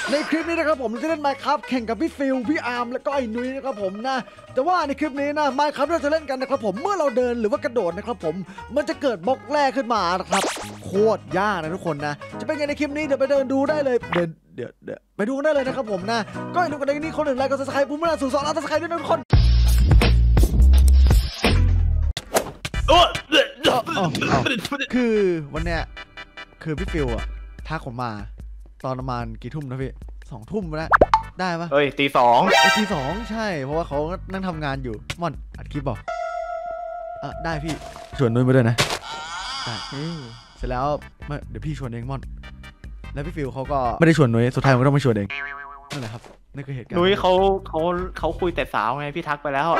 ในคลิปนี้นะครับผมจะเล่น Minecraft แข่งกับพี่ฟิลพี่อาร์มแล้วก็ไอ้นุ้ยนะครับผมนะแต่ว่าในคลิปนี้นะ Minecraft เราจะเล่นกันนะครับผมเมื่อเราเดินหรือว่ากระโดดนะครับผมมันจะเกิดบล็อกแรกขึ้นมานะครับโคตรยากนะทุกคนนะจะเป็นไงในคลิปนี้เดี๋ยวไปเดินดูได้เลยเดี๋ยวไปดูกันได้เลยนะครับผมนะก็อย่าลืมกดไลค์นี่คนหนึ่งไลค์กด Subscribe ปุ่มหน้าสู่2 ล้าน Subscribe ด้วยนะทุกคนคือวันเนี้ยคือพี่ฟิลอะทักผมมาตอนประมาณกี่ทุ่มนะพี่2 ทุ่มแล้วได้ปะตี 2 ตี 2ใช่เพราะว่าเขานั่งทำงานอยู่ม่อนอัดคลิปบอกได้พี่ชวนนุ้ยมาด้วยนะได้เสร็จแล้วเดี๋ยวพี่ชวนเองม่อนแล้วพี่ฟิลเขาก็ไม่ได้ชวนนุ้ยสุดท้ายมันก็ต้องมาชวนเองนั่นแหละครับนี่คือเหตุการณ์นุ้ยเขาคุยแต่สาวไงพี่ทักไปแล้ว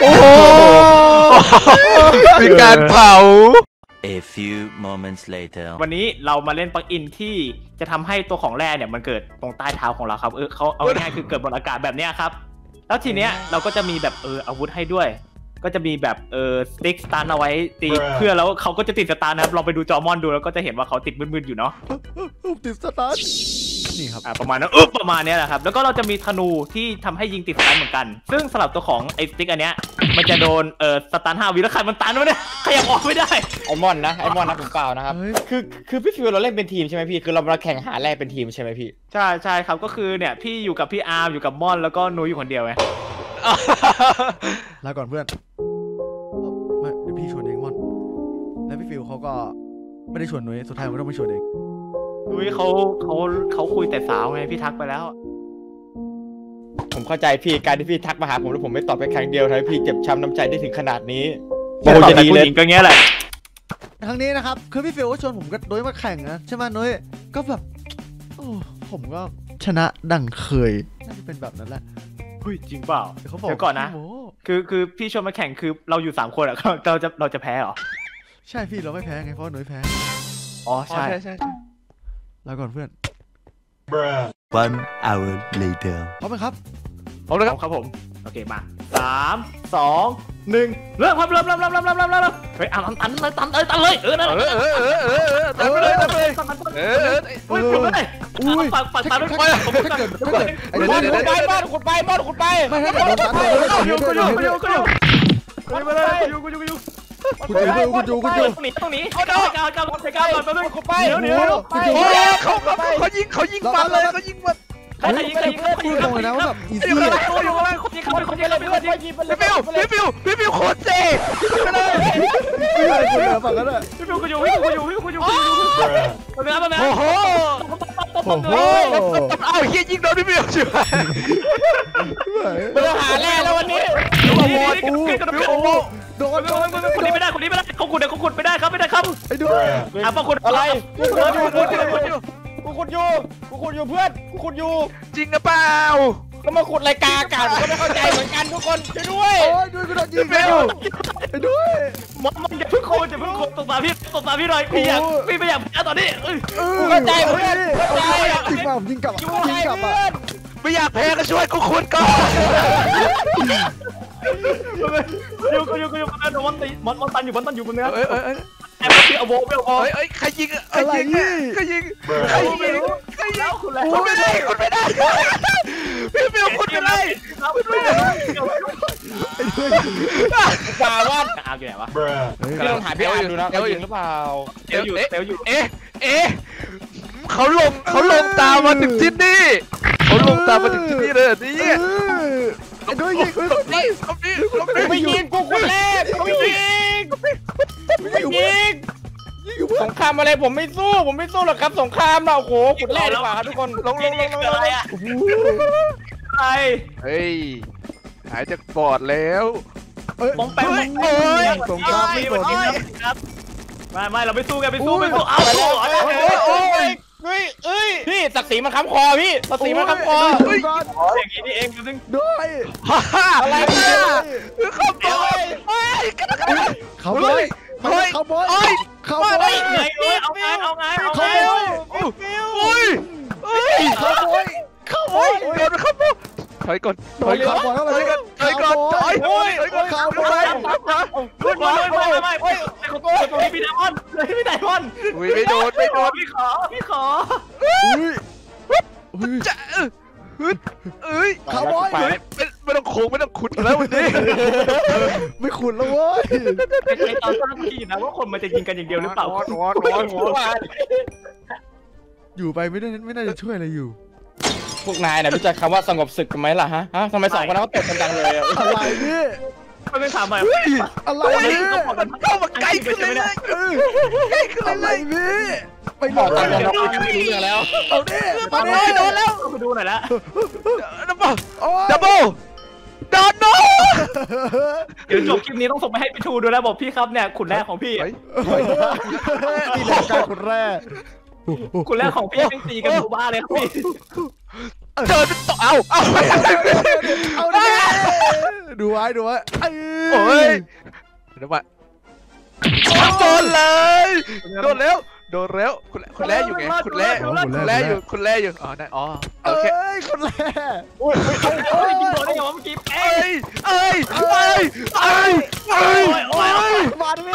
มีการเผา A few moments later วันนี้เรามาเล่นปลั๊กอินที่จะทำให้ตัวของแร่เนี่ยมันเกิดตรงใต้เท้าของเราครับเขาเอาง่ายคือเกิดบนอากาศแบบนี้ครับแล้วทีเนี้ยเราก็จะมีแบบอาวุธให้ด้วยก็จะมีแบบสติ๊กสตาร์เอาไว้ตีเพื่อแล้วเขาก็จะติดสตาร์นะครับลองไปดูจอมอนดูแล้วก็จะเห็นว่าเขาติดมึนๆอยู่เนาะติดสตาร์นี่ครับประมาณนั้นประมาณนี้แหละครับแล้วก็เราจะมีธนูที่ทำให้ยิงติดสตาร์เหมือนกันซึ่งสำหรับตัวของไอ้สติ๊กอันเนี้ยมันจะโดนสตาร์5 วิแล้วใครมันตันวะเนี่ยขยับออกไม่ได้ไอมอนนะผมเปล่านะครับคือพี่ฟิวเราเล่นเป็นทีมใช่ไหมพี่คือเรามาแข่งหาแร่เป็นทีมใช่ไหมพี่ใช่ครับก็คือเนี่ยพี่อยู่กับพี่อาร์มอยู่กับม่อนแล้วก็นุ้ยอยู่คนเดียวไงลาก่อนเพื่อนเดี๋ยวพี่ชวนเองม่อนแล้วพี่ฟิวเขาก็ไม่ได้ชวนนุ้ยสุดท้ายมันก็ต้องมาชวนเองนุ้ยเขาคุยแต่สาวไงพี่ทักไปแล้วผมเข้าใจพี่การที่พี่ทักมาหาผมแล้วผมไม่ตอบไปครั้งเดียวทำให้พี่เจ็บช้ำน้ำใจได้ถึงขนาดนี้โอ้จะดีเลยก็เงี้ยแหละครั้งนี้นะครับคือพี่ฟิวก็ชวนผมกับนุ้ยมาแข่งนะใช่ไหมนุ้ยก็แบบผมก็ชนะดังเคยน่าจะเป็นแบบนั้นแหละจริงเปล่าเดี๋ยวก่อนนะคือพี่ชวนมาแข่งคือเราอยู่3 คนอะเราจะแพ้เหรอใช่พี่เราไม่แพ้ไงเพราะนุ้ยแพ้อ๋อใช่แล้วก่อนเพื่อน 1 hour later พร้อมไหมครับพร้อมเลยครับผมโอเคมา3 2 1เริ่มครับเริ่มเฮ้ยตันเลยตันเลยตันเลยฝักตันด้วยถ้าเกิดขุดไปไม่ถ้าเกิดโดนตันเลยกูอยู่คุณอยู่ต้องหนีเขาก้าวก่อนไปเลยขุดไปเดี๋ยวเขายิงฟันเลยเขายิงมันใครยิงพูดตรงเลยนะว่าแบบอีซี่อยู่อะไรคนยิงพี่ฟิวโคตรเจ๋ไปเลยไม่ใช่คุณเลยฝั่งนั้นเลยพี่ฟิวกูอยู่โอ้โหเอาเฮียยิงโดนพี่ฟิวใช่ไหมเราหาแร่แล้ววันนี้โดนคนนี้ไม่ได้เขาขุดไม่ได้ครับไอ้ด้วยปะขุดอะไรกูขุดอยู่เพื่อนกูขุดอยู่จริงหรือเปล่าก็มาขุดรายการกันก็ไม่เข้าใจเหมือนกันทุกคนช่วยด้วยด้วยกูโดนยิงไอ้ด้วยมันอย่าเพิ่งโคตกตาพี่หน่อยพี่ไม่อยากแพ้ตอนนี้เข้าใจเพื่อนยิงมาผมยิงกลับไม่อยากแพ้ก็ช่วยกูขุดก่อนอยู่มันตันอยู่บนเนื้อแอบพี่เอาโบใครยิงคุณไม่ได้พี่ฟิวคุณไม่ได้ป่าว่าอาอยู่ไหนวะพี่ลองหาพี่อาดูนะเขายิงหรือเปล่าเต๋ออยู่เขาลงตามมาถึงที่นี่เลยนี่ด้วยยิงไม่ยิงกูคนแรกไม่ยิงสงครามอะไรผมไม่สู้หรอกครับสงครามเราโอ้โหขุดแร่ดีกว่าครับทุกคนลงอะไรอ่ะเฮ้ยหายจากปอดแล้วมองแปลงสงครามไม่สนครับไม่เราไปสู้เอาพี่ศักดิ์ศรีมันค้ำคอพี่ศักดิ์ศรีมันค้ำคออย่างนี้นี่เองซึ่งด้วยอะไรเนี่ยเขาบอยเอาไงถอยก่อนไม่ไม่พี่ไดมอนไม่โดนพี่ขอจะคาร์บอยไม่ต้องโค้งไม่ต้องขุดแล้ววันนี้ไม่ขุดแล้วเว้ยไอตอนสร้างที่นะว่าคนมันจะยิงกันอย่างเดียวหรือเปล่าอยู่ไปไม่น่าจะช่วยอะไรอยู่พวกนายน่ะรู้จักคำว่าสงบศึกกันไหมล่ะฮะทำไม2 คนนั้นเขาตบกันจังเลยอ่ะอะไรนี่ไม่เป็นถามใหม่อะไรนี่เข้ามาใกล้ขึ้นเลยอะไรนี่ไปบอกกักันนแล้วเราไม่รู้เรื่องแล้วเอาดิมาดิโดนแล้วไปดูหน่อยละดับเบิลโดนโนเดี๋ยวจบคลิปนี้ต้องส่งไปให้พี่ชูดูแล้วบอกพี่ครับเนี่ยขุนแรกของพี่นี่แหละการขุดแร่ขุนแรกของพี่เป็นตีกันบูบ้าเลยครับพี่เดินต่อเอาเอาดิดูไว้โอ้ยเดี๋ยวมาโดนเลยโดนแล้วคุณแร่อยู่ไงคุณแร่อยู่อ๋อได้อ๋อโอเคคนแร่ยิงโดนได้ไงวะเมื่อกี้เอ้ยมาดิ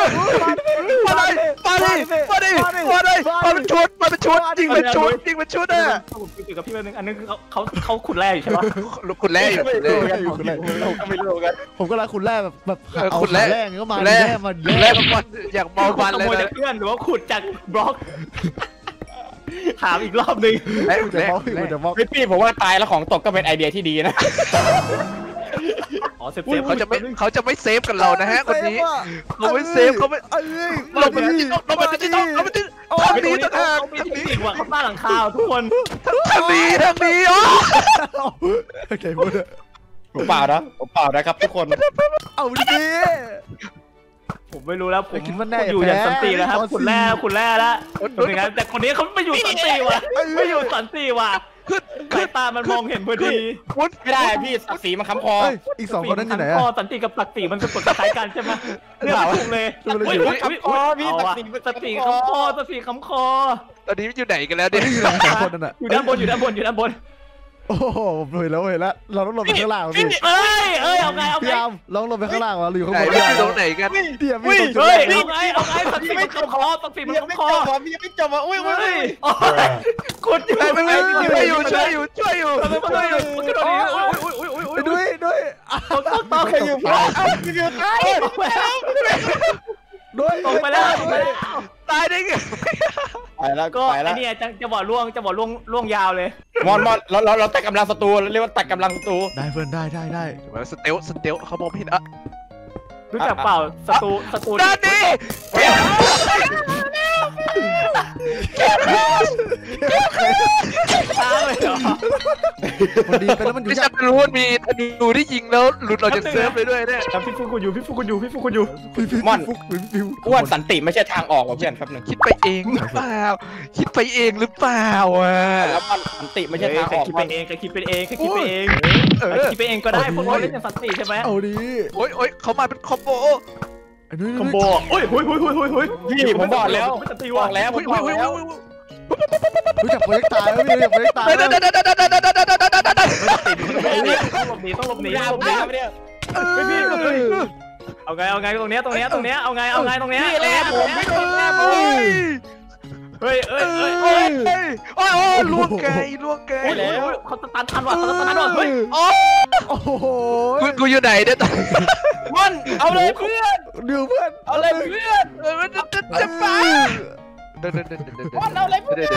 มันชุดยิงเป็นชุดอ่ะผมคุยกับพี่แป๊บนึงอันนึงคือเขาขุนแรกอยู่ใช่ปะคุณแร่อยู่ไม่รู้กันผมก็รักคุณแร่แบบเอาคุณแร่แร่ก็มาแร่มามันอยากมองมันเลยขโมยจากเพื่อนหรือว่าขุดจากบล็อกถามอีกรอบนึงจะบอกพี่ผมว่าตายแล้วของตกก็เป็นไอเดียที่ดีนะอ๋อเซฟเขาจะไม่เซฟกันเรานะฮะคนนี้เขาไม่เซฟเขาไม่ลงไปที่ทางนี้ต่างหากเขาไม่จริงว่ะเขาบ้านหลังคาทุกคนทางนี้อ๋อโอเคพูดผมเปล่านะครับทุกคนเอาดิผมไม่รู้แล้วผมคิดว่าแน่อยู่อย่างสันติแล้วครับขุนแร่แล้วเป็นไงแต่คนนี้เขาไม่อยู่สันติว่ะไม่อยู่สันติว่ะสายตามันมองเห็นพอดีไม่ได้พี่ศักดิ์ศรีมันค้ำคออีก2 คนนั้นอยู่ไหนคอะอสันติกับศักดิ์ศรีมันเป็นกฎคล้ายกันใช่ไหมเรื่องถูกเลยพี่ศักดิ์ศรีศักดิ์ศรีค้ำคอศักดิ์ศรีค้ำคอตอนนี้อยู่ไหนกันแล้วเนี่ยอยู่ไหน2 คนนั่นอะอยู่ด้านบนโอ้โหผมเห็นแล้วเราต้องลงไปข้างล่างพี่เอ้ยเอาไงพี่อาร์มลองลงไปข้างล่างวะหรืออยู่ข้างไหนบนอยู่ตรงไหนกันเดี๋ยวไม่ตรงจุดเฮ้ยแรกเอาไงศักดิ์ศรีมันค้ำคอศักดิ์ศรีมันค้ำคอพี่ยังไม่จบอ่ะอุ้ยคุณอยู่ไม่ช่วยอยู่ด้วยต้องเคยอยู่ตรงไปแล้วตายได้ไงไปแล้วก็ไปแล้ไอวเนี่ยจะบอกล่วงยาวเลยมอนเราตัดกำลังศัตรูเรียกว่าตัดกำลังศัตรูได้เพื่อนได้สเตลเขามองไม่เห็นอ่ะรู้จักเปล่าศัตรูด้านนี้ตาเลยเหรอมันดีไปแล้วมันอยู่ไม่ใช่รู้ว่ามีธนูที่ยิงแล้วหลุดเราจะเซฟเลยด้วยเนี่ยพี่ฟุกอยู่อ้วนสันติไม่ใช่ทางออกว่ะเพื่อนครับหนึ่งคิดไปเองหรือเปล่าอ่ะแล้วมันสันติไม่ใช่ทางออกคิดไปเองคิดไปเองก็ได้พวกเราเล่นอย่างสันติใช่ไหมเอาดีโอ้ยเขามาเป็นคอมโบคอมโบโอ้ยพี่ผมบอกแล้วบอกแล้วรู้จักโปรเจกต์ตายแล้วพี่รู้จักโปรเจกต์ตายแล้วต้องหลบหนีเอาไงตรงเนี้ยเอาไงตรงเนี้ยพี่แล้ผมไม่โดนแล้วเฮ้ยโอ้ยล่วงไกลเขาตันทันว่ะเฮ้ยโอ้โหกูอยู่ไหนเนี่ยมอนเอาเลยเพื่อนดูเพื่อนเอาเลยเพื่อนมันจะไปมอนเอาเลยเพื่อน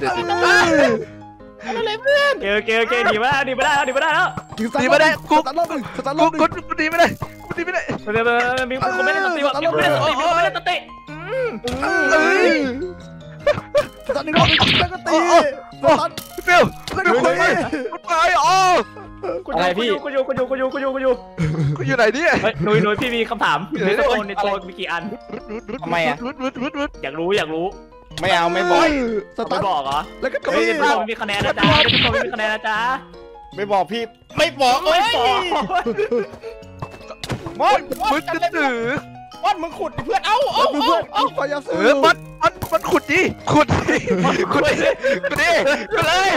เอาเลยเพื่อนเกหนีไม่ได้แล้วดีไม่ได้กูตัดรอบหนึ่งกูดีไม่ได้มีคนไม่ได้สติว่ะไม่ได้สติตัดหนึ่งรอบแล้วก็ตีตัดฟิลแล้วก็ตีไปอ๋อกูอยู่ไหนเนี่ยหนุ่ยพี่มีคำถามในตัวมีกี่อันทำไมอ่ะอยากรู้ไม่เอาไม่บอกไม่บอกเหรอแล้วก็ก็ตีไม่มีคะแนนนะจ๊ะไม่บอกพี่ไม่บอก มอนมึงจะถือมอนมึงขุดเพื่อนเอาเพื่อนพยายามสู้มันขุดดิเลย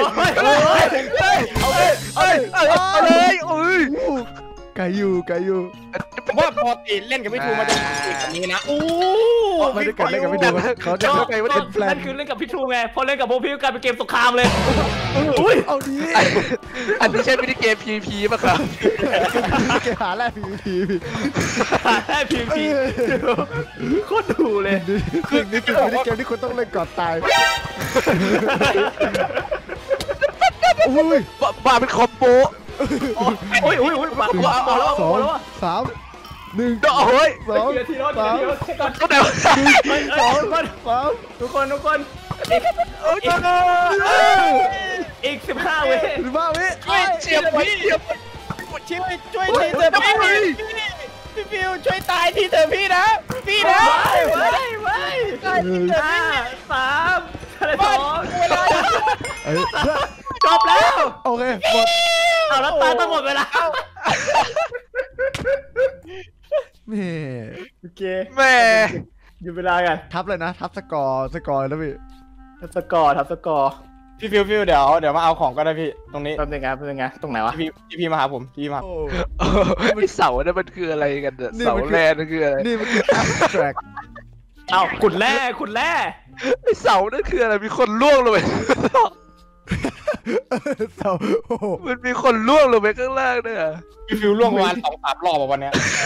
เอาเลยไก่อยู่ไปผมว่าปกติเล่นกับพี่ทูมันจะอีกแบบนี้นะอู้ไม่ได้เกิดเล่นกับพี่ดูเขาจะเข้าใจว่าเป็นแพลนนั่นคือเล่นกับพี่ทูไงพอเล่นกับพวกพี่ก็กลายเป็นเกมสงครามเลยอุ้ยเอาดีอันนี้ใช่มินิเกม PVP ป่ะครับเกมหาแรก PVP ได้พีพีโคตรดูเลยคือนี่คือเกมที่คุณต้องเล่นก่อนตายอุ้ยมาเป็นคอมโบโอ้ยปากเอาแล้วสองแล้วสามหนึ่งโอ้ยสองสามก็แต่ว่าสองสามทุกคนอีก15 เว้ยหรือว่าวิเฉียบพี่เฉียบช่วยทีเถอะพี่ฟิวช่วยตายทีเถอะพี่นะพี่นะไว้5 3 2 จบแล้วโอเคหมดเอาแล้วตายต้องหมดเวลาแม่โอเคแม่หยุดเวลากันทับเลยนะทับสกอร์แล้วพี่ทับสกอร์พี่ฟิวเดี๋ยวมาเอาของก็ได้พี่ตรงนี้แป๊บนึงตรงไหนวะพี่มาหาผมพี่มาไอเสาเนี่ยมันคืออะไรกันเนี่ยเสาแร่นั่นคืออะไรนี่มันคือ abstract เอาขุดแร่ไอเสานั่นคืออะไรมีคนล่วงลงไปเสาโอ้โหมันมีคนล่วงลงไปข้างล่างเนี่ยพี่ฟิวล่วงประมาณ2-3 รอบวันนี้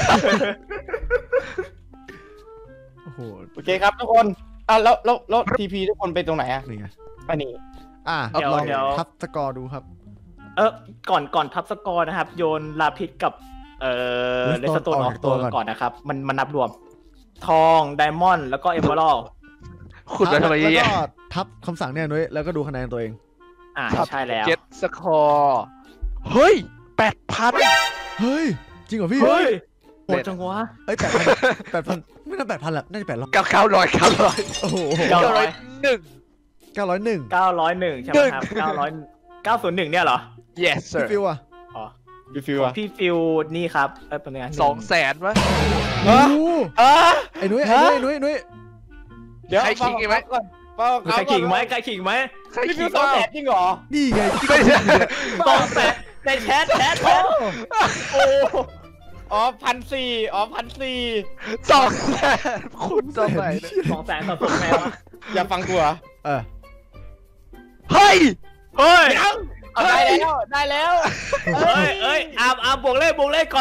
โอ้โหโอเคครับทุกคนแล้วทีพีทุกคนไปตรงไหนอะนี่ไงไปนี่ลองทับสกอร์ดูครับก่อนทับสกอร์นะครับ โยนลาพิษกับเลสโตนออกตัวก่อนนะครับ มันนับรวม ทองไดมอนด์แล้วก็เอเมอรัลด์ขุดมาทำไมแล้วเยก็อะทับคำสั่งเนี่ยนุ้ยแล้วก็ดูคะแนนตัวเองใช่แล้วเจ็ตสคอร์เฮ้ย 8,000 เฮ้ยจริงเหรอพี่เฮ้ยโหดจังวะเอ้ย8,000ไม่น่า8,000แหละน่าจะ800 900 โอ้โห 901 901 ใช่ไหมครับ901เนี่ยเหรอ yes พี่ sir ฟิวอ่ะพี่ฟิวอะพี่ฟิวนี่ครับเป็นไง 200,000 วะโอ้โหเไอ้นุ้ยเดี๋ยวใครขิงอีกไหมใครขิงไหมใครพี่ฟิคิวดว่า 200,000จริงเหรอนี่ไงไม่ใช่ในแชทโอ้1,400 200,000คุณจะไหนเนี่ย 200,000ต่อ2ไงวะอย่าฟังกูเหรอเฮ้ยเฮ้ยได้แล้วเอ้ยอาบวกเลขก่อน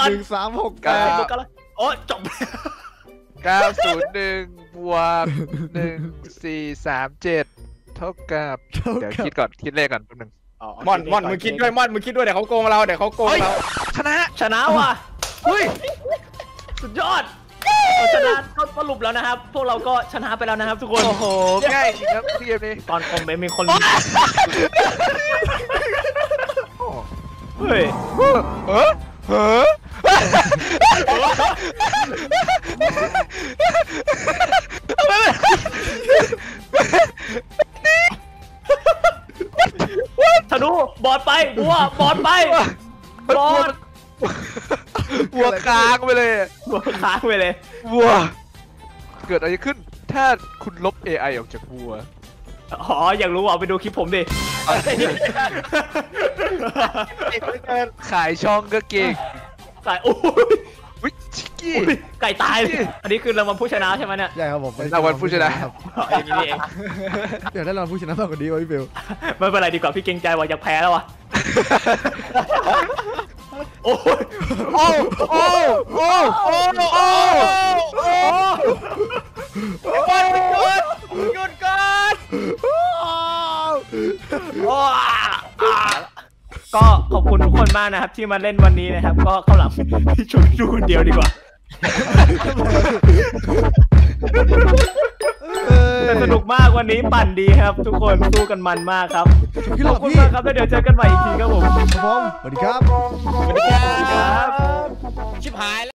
1369 โอ้จบ 901 บวก 1437 เท่ากับ เดี๋ยวคิดเลขก่อนแป๊บนึงม่อนมึงคิดด้วยเดี๋ยวเขาโกงเราชนะว่ะเฮ้ยสุดยอดชนะก็สรุปแล้วนะครับ พวกเราก็ชนะไปแล้วนะครับทุกคนโอ้โหง่ายจริงครับเกมนี้ตอนคอมเมนต์มีคนเฮ้ย ธนูบอดไปบัวบอดไปบอดวัวค้างไปเลยบัวค้างไปเลยวัวเกิดอะไรขึ้น ถ้าคุณลบ AI ออกจากวัวอ๋ออยากรู้ว่าไปดูคลิปผมดิขายช่องก็เก่งไก่โอ้ยวิชิกกี้ไก่ตายเลยอันนี้คือรางวัลผู้ชนะใช่ไหมเนี่ยใช่ครับผมรางวัลผู้ชนะอย่างนี้เองเดี๋ยวได้รางวัลผู้ชนะมากกว่านี้วะพี่ฟิวไม่เป็นไรดีกว่าพี่เกรงใจว่าอยากแพ้แล้ววะโอ้ยโอ้โอ้โอ้โอ้โอ้หยุดก่อนก็ขอบคุณทุกคนมากนะครับที่มาเล่นวันนี้นะครับ ก็เข้าหลังพี่ชวนดูคนเดียวดีกว่าแต่สนุกมากวันนี้ปั่นดีครับ ทุกคนสู้กันมันมากครับขอบคุณมากครับแล้วเดี๋ยวเจอกันใหม่อีกทีครับผมสวัสดีครับสวัสดีครับชิบหาย